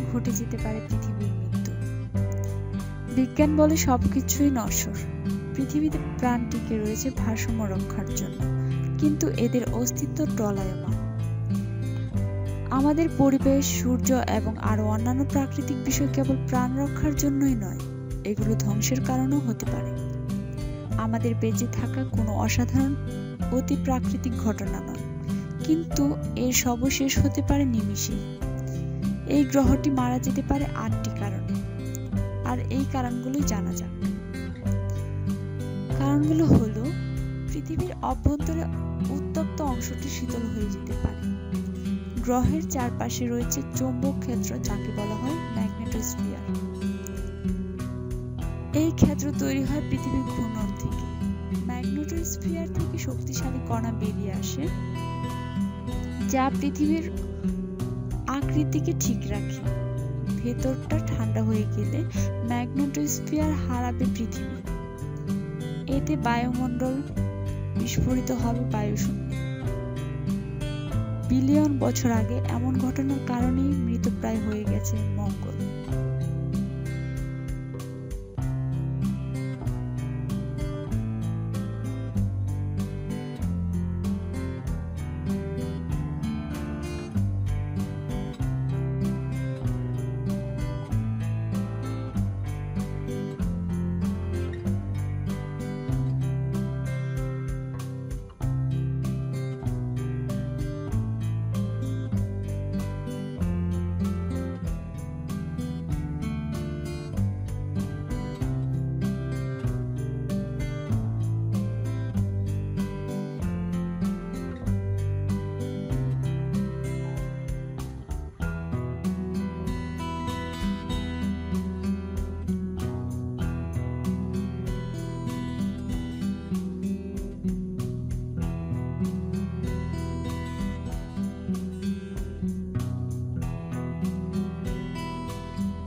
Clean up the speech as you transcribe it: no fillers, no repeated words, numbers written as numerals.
সময় ঘটে যেতে পারে পৃথিবীর মৃত্যু। বিজ্ঞান বলে সবকিছুই নশ্বর। পৃথিবীতে প্রাণ টিকে রয়েছে ভারসাম্য রক্ষার জন্য, কিন্তু এদের অস্তিত্ব টলায়মান। আমাদের পরিবেশ, সূর্য এবং আরো অন্যান্য প্রাকৃতিক বিষয় কেবল প্রাণ রক্ষার জন্যই নয়, এগুলো ধ্বংসের কারণও হতে পারে। আমাদের বেঁচে থাকা কোনো অসাধারণ অতি প্রাকৃতিক ঘটনা নয়, কিন্তু এর সর্বশেষ হতে পারে নিমিষেই। এই গ্রহটি মারা যেতে পারে 8টি কারণে, আর এই কারণগুলোই জানা যাক। কারণগুলো হলো, পৃথিবীর অভ্যন্তরে উত্তপ্ত অংশটি শীতল হয়ে যেতে পারে। গ্রহের চারপাশে রয়েছে চৌম্বক ক্ষেত্র, যাকে বলা হয় ম্যাগনেটোস্ফিয়ার। এই ক্ষেত্র তৈরি হয় পৃথিবীর ঘূর্ণন থেকে। ম্যাগনেটোস্ফিয়ার থেকে শক্তিশালী কণা বেরিয়ে আসে, যা পৃথিবীর আকৃতিকে ঠিক রাখে। ভেতরটা ঠান্ডা হয়ে গেলে ম্যাগনেটোস্ফিয়ার হারাবে পৃথিবী। এতে বায়ুমণ্ডল বিস্ফোরিত হবে বায়ুশূন্যে। বিলিয়ন বছর আগে এমন ঘটনার কারণেই মৃতপ্রায় হয়ে গেছে মঙ্গল।